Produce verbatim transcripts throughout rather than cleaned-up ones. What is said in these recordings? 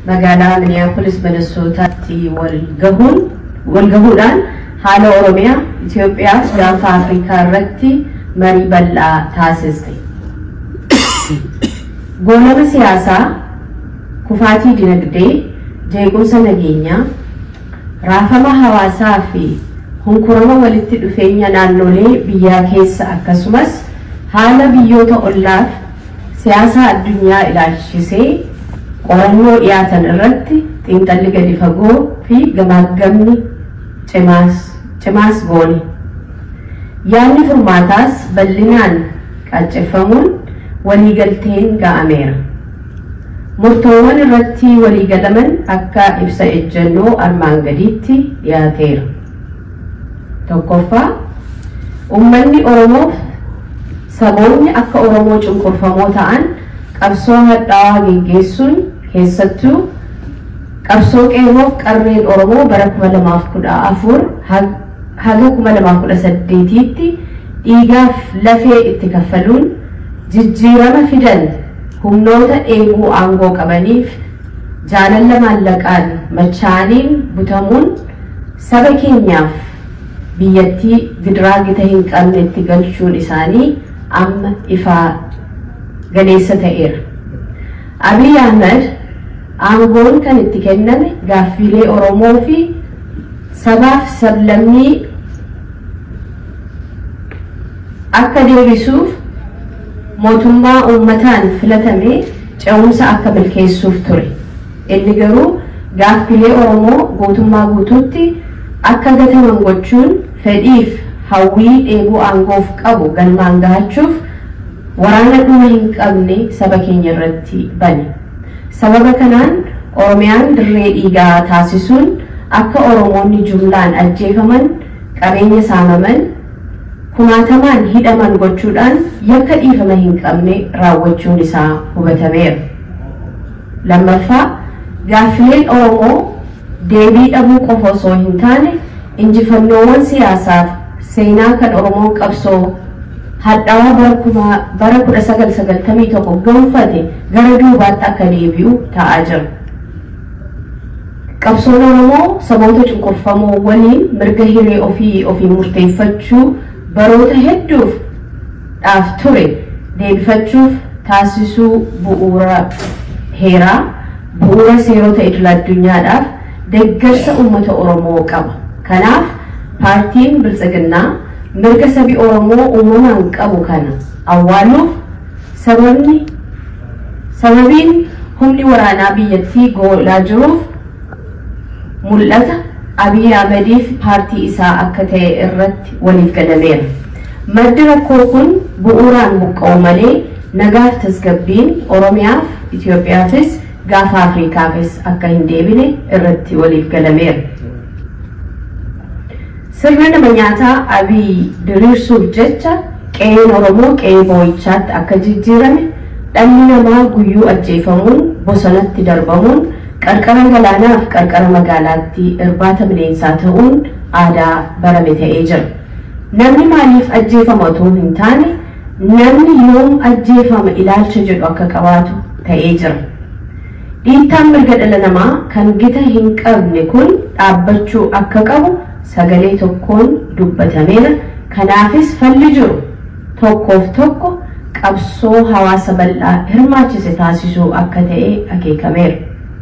magaalaa Minneapolis Minnesotaatti wal gahuun wal gahuudhaan haala Oromiyaa Itoophiyaa gaafa Afrikaa irratti marii bal'aa taasiste. Goolama siyaasaa, kufaatii dinagdee, jeequmsa nageenyaa, raafama hawaasaa fi hunkurama walitti dhufeenya naannolee biyyaa keessa akkasumas haala biyyoota ollaaf siyaasa addunyaa ilaalchisee qorannoo dhiyaatan irratti xiinxalli gadi fagoo fi gamaggamni cimaas cimaas goone. Yaadni furmaataas bal'inaan qacceffamuun waliigalteen ga'ameera. Murtoowwan irratti waliigalaman akka ibsa ejjennoo armaan gadiitti dhiyaateera. Tokkoffaa, uummanni Oromoo saboonni akka Oromoo cunqurfamoo ta'an qabsoo hadhaawaa geggeessuun keessattuu qabsoo qeerroof qarreen Oromoo bara kuma lamaaf kudha afur haga kuma lamaaf kudha saddeetiitti dhiigaaf lafee itti kaffaluun jijjiirama fidan humnoota eeguu aangoo qabaniif jaalala maallaqaan machaaniin butamuun saba keenyaaf biyyattii gidiraa gita hin qabnetti galchuun isaanii amma ifaa galeessa ta'eera. Abiy Ahmed aangoon kan itti kenname gaaffiilee Oromoo fi sabaaf sablammii akka deebisuuf mootummaa uummataan filatame ce'umsa akka milkeessuuf ture. Inni garuu gaaffiilee Oromoo guutummaa guutuutti akka gataman gochuun fedhiif hawwii eeguu aangoof qabu galmaan gahachuuf waraana dhuma hin qabne saba keenya irratti bane. Sababa kanaan Oromiyaan dirree dhiigaa taasisuun akka Oromoonni jumlaan ajjeefaman, qabeenya saamaman, kumaatamaan hidhaman gochuudhaan yakka dhiifama hin qabne raawwachuun isaa hubatameera. Lammaffaa, gaaffileen Oromoo deebii dhabuu qofa osoo hin taane injifannoowwan siyaasaaf seenaa kan Oromoon qabsoo hadhaawaa bara kudha sagal sagaltamii tokko gonfate gara duubaatti akka deebi'u ta'aa jira. Qabsoon Oromoo saboota cunqurfamoo waliin mirga hiree ofii ofii murteeffachuu baroota hedduuf dhaaf ture deebifachuuf taasisuu bu'uura heeraa, bu'uura seerota idil addunyaadhaaf deeggarsa uummata Oromoo qaba. Kanaaf paartiin Biltsiginnaa mirga sabi Oromoo uumamaan qabu kana awwaaluuf sababni sababiin humni waraanaa biyyattii goolaa jiruuf mul'ata Abiy Ahmediif paartii isaa akka ta'e irratti waliif galameera. Maddi rakkoo kun bu'uuraan buqqa'u malee nagaaf tasgabbiin Oromiyaaf Itoophiyaafis gaafa Afrikaafis akka hin deebine irratti waliif galameera. Sirna nama nyaataa Abiy diriirsuuf jecha qe'een Oromoo qe'ee boo'ichaatti akka jijjiirame, dhalli namaa guyyuu ajjeefamuun bosonatti darbamuun qarqara galaanaaf qarqara magaalaatti irbaata bineensaa ta'uun aadaa barame ta'ee jira. Namni maaliif ajjeefama otoo hin taane namni yoom ajjeefama ilaalcha jedhu akka qabaatu ta'ee jira. Dhiittaan mirga dhala namaa kan gita hin qabne kun dhaabbachuu akka qabu sagalee tokkoon dubbatameera. Kanaafis falli jiru tokkoof tokko qabsoo hawaasa bal'aa hirmaachise taasisuu akka ta'e akeekameera.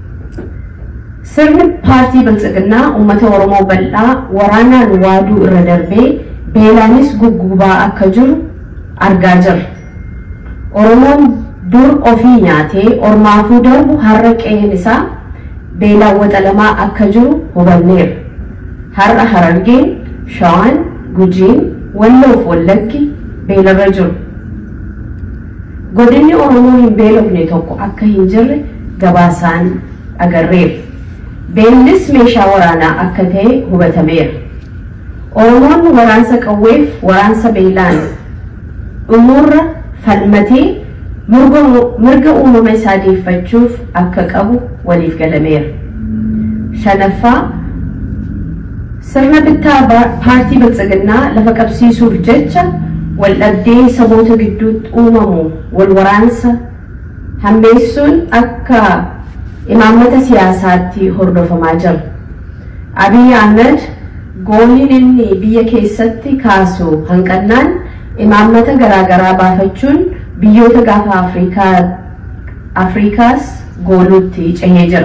Sirni paartii Biltsiginnaa uummata Oromoo bal'aa waraanaan waaduu irra darbee beelaanis guggubaa akka jiru argaa jirra. Oromoon dur ofii nyaatee ormaafuu darbu har'a qe'een isaa beelaan waxalamaa akka jiru hubanneera. Har'a Harargeen, Shawaan, Gujiin, Walloof Wallaggi beelarra jiru. Godinni Oromoo hin beelofne tokko akka hin jirre gabaasaan agarreera. Beellis meeshaa waraanaa akka ta'e hubatameera. Oromoon waraansa qawweef waraansa beelaan dhumuurra falmatee mirga uumama isaa deeffachuuf akka qabu waliif galameera. Shanaffaa, sirna bittaa paartii Biltsiginnaa lafa qabsiisuuf jecha wal dhabdee saboota gidduutti uumamu wal waraansa hammeessuun akka إمامة سياساتي هردف ماجر أبي أحمد قولي إني بيا كيستي كاسو هنكنان إمامة غراغرا بافتشون بيوتا غافا أفريكا أفريكاس قولوتي جهيجر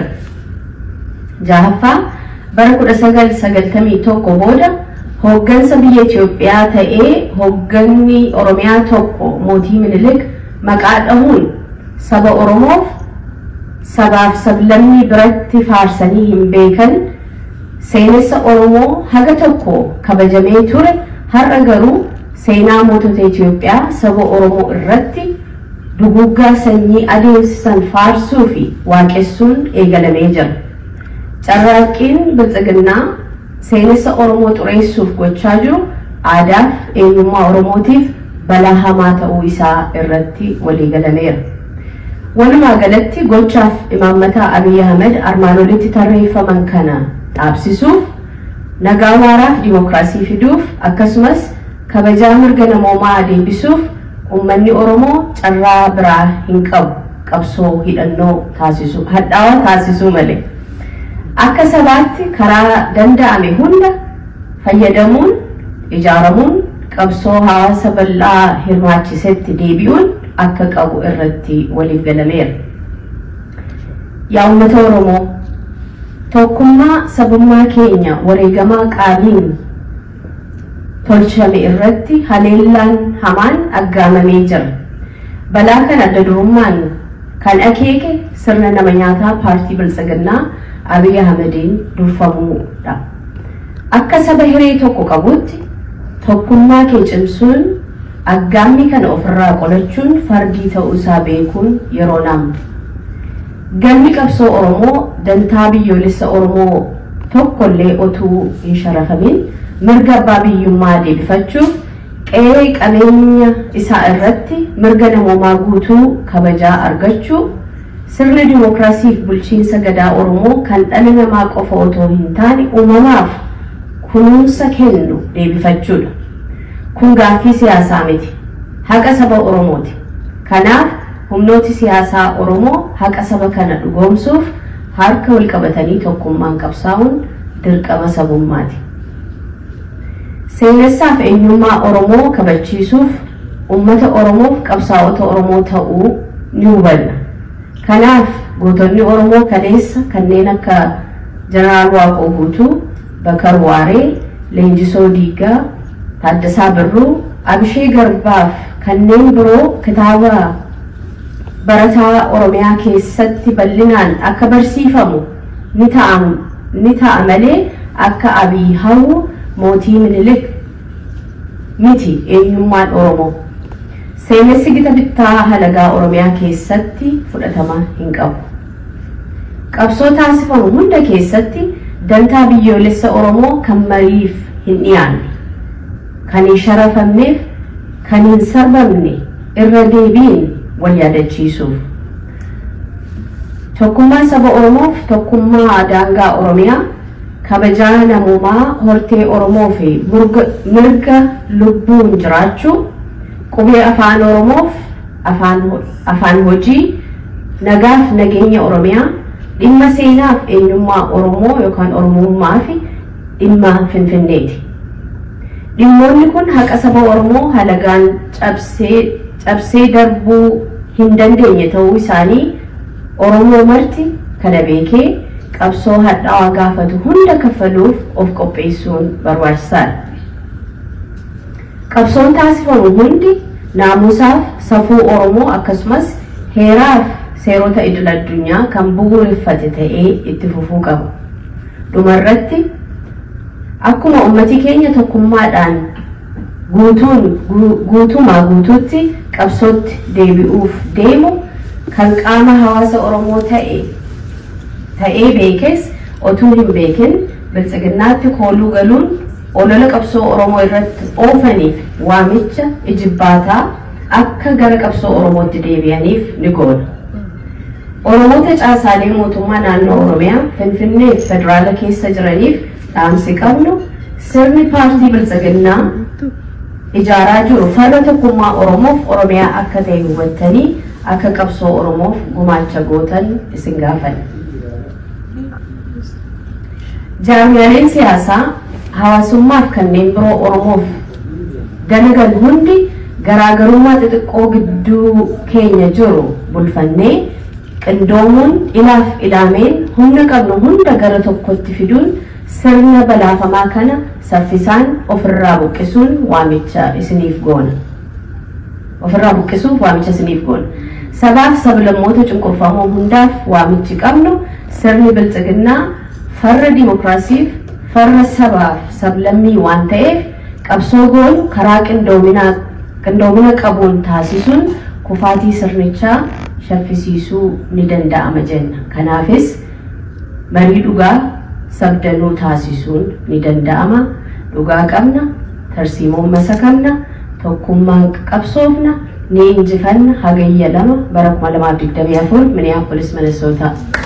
جاهفا بركو رساقل ساقل تمي توكو بودا هوغن سبيا إثيوبيا تأي هوغني أوروميا توكو موتي منلك مقعد أهون سبا أوروموف سباف سبلمي برتي فارساني هم بيكن سينس أورومو هغا توكو كبجمي تور هر أغرو سينا موتو إثيوبيا سبا أورومو الرتي دقوقا سني أديسان فارسو في واكسون إيغال ميجر تراكين بلزقنا سينس أورومو تريسوف قوشاجو عاداف إيوما أوروموتيف بلاها ما تأويسا الرتي وليغال مير ولما قالتي قوشاف إمامتا أبي أحمد أرمانو لتي تريف من كان أبسيسوف نقاوارا ديمقراسي فيدوف أكسمس كبجا مرغنا موما دي بسوف أمني أورومو ترى برا هنكب قبسو هيدنو تاسيسو هداوا تاسيسو ملي أكسباتي كرا دندامي هندا فيدمون إجارمون قبسو هاسا بلا هرماتي ست ديبيون أكك أبو إرتي وليف غلمير يا أمة أورومو توكما سبما كينيا وريغما قابين تولشامي إرتي هليلان همان أقام ميجر بلا كان أددرمان كان أكيكي سرنا نمانياتا بارتي بلسقنا أبي أحمدين دفمو دا أكا سبهري توكو قبوت توكما كي جمسون أقامي كان أفرا قولتشون فردي تأوسا بيكون يرونام قامي كبسو أورمو دنتابي يوليس أورمو توكو اللي أوتو إنشارفمين مرقا بابي يمادي بفتشوف قيك أمينيا إساء الرتي مرقا نموما قوتو كبجا أرغتشو سرنا ديمقراسي في بلشين سقدا أورمو كان ألنا ماك أفوتو هنتاني ومماف كنون سكنو دي بفتشو كون غافي سياسة ميتي حق سبا أورموتي كناف همنوتي سياسة أورمو حق سبا كان لغومسوف هاركا والكبتاني توكم من كبساون درك أما سبوماتي سينساف إنما أورمو كبتشيسوف أمة أورمو كبساوة أورمو تاو نيوبلنا كناف قوتوني أورمو كنيسة كنينا كجنرال واقو بوتو بكر واري لينجسو ديقا تادسا برو أبشي غرباف كنين برو كتابة برتا أورميا كيستي بلنان أكا برسيفمو نتاعم نتاعملي أكا أبي هاو موتي من لك ميتي إيومان أورمو سينسي كتابتا هلقا أورميا كيستي فرأتما هنقب قبصو تاسفمو هندا كيستي دنتا بيو لسا أورمو كمريف هنيان كاني شرفمنيف كاني سربمني الرديبين واليادتشيسوف توكما سبا أورموف توكما دانغا أورميا كبجانا موما هورتي أورموفي مرقا لبون جراتشو قبي أفان أورموف أفان أفان هوجي نقاف نقيني أورميا إما سيناف إنما أورمو يكون أورمو مافي إما فنفنيتي dhimmoonni kun haqa saba Oromoo halagaan cabsee cabsee darbuu hin dandeenye ta'uu isaanii Oromoo marti kana beekee qabsoo hadhaawaa gaafatu hunda kaffaluuf of qopheessuun barbaachisaadha. Qabsoon taasifamu hundi naamusaaf safuu Oromoo akkasumas heeraaf seerota idil addunyaa kan bu'uureffate ta'ee itti fufuu qaba. Dhumarratti akkuma ummati keenya tokkummaadhaan guutuun guutumaa guutuutti qabsootti deebi'uuf deemu kan qaama hawaasa Oromoo ta'e ta'ee beekes otuu hin beekin biltsiginnaatti kooluu galuun olola qabsoo Oromoo irratti oofaniif waamicha ijibbaataa akka gara qabsoo Oromootti deebi'aniif ni goona. Oromoota caasaalee mootummaa naannoo Oromiyaa Finfinnee federaala keessa jiraniif dhaamsi qabnu sirni paartii biltsiginnaa ijaaraa jiru farra tokkummaa Oromoof Oromiyaa akka ta'e hubattanii akka qabsoo Oromoof gumaacha gootan isin gaafadha. Jaarmiyaaleen siyaasaa hawaasummaaf kanneen biroo Oromoof dalagan hundi garaagarummaa xixiqqoo gidduu keenya jiru bulfannee qindoomuun ilaaf ilaameen humna qabnu hunda gara tokkotti fiduun sirna balaafamaa kana saffisaan ofirraa buqqisuun waamicha isiniif goona. Ofirraa buqqisuuf waamicha isiniif goona. Sabaaf sablammoota cunqurfamoo hundaaf waamichi qabnu sirni biltsiginnaa farra dimokiraasiif farra sabaaf sablammii waan ta'eef qabsoo goonu karaa qindoominaa qindoomina qabuun taasisuun kufaatii sirnichaa shaffisiisuu ni danda'ama jenna. Kanaafis marii dhugaa sabdanuu taasisuun ni danda'ama. Dhugaa qabna, tarsiimoon masakamna, tokkummaan qabsoofna, ni injifanna. Hagayya lama bara kuma lamaaf digdamii afur Minneapolis, Minnesota.